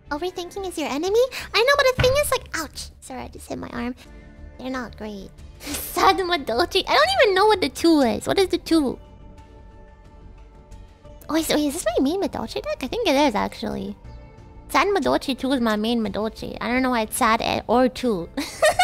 Overthinking is your enemy? I know, but the thing is, like, ouch. Sorry, I just hit my arm. They're not great. Sad Madolche. I don't even know what the 2 is. What is the 2? Oh, wait, is this my main Madolche deck? I think it is, actually. Sad Madolche 2 is my main Madolche. I don't know why it's sad or 2.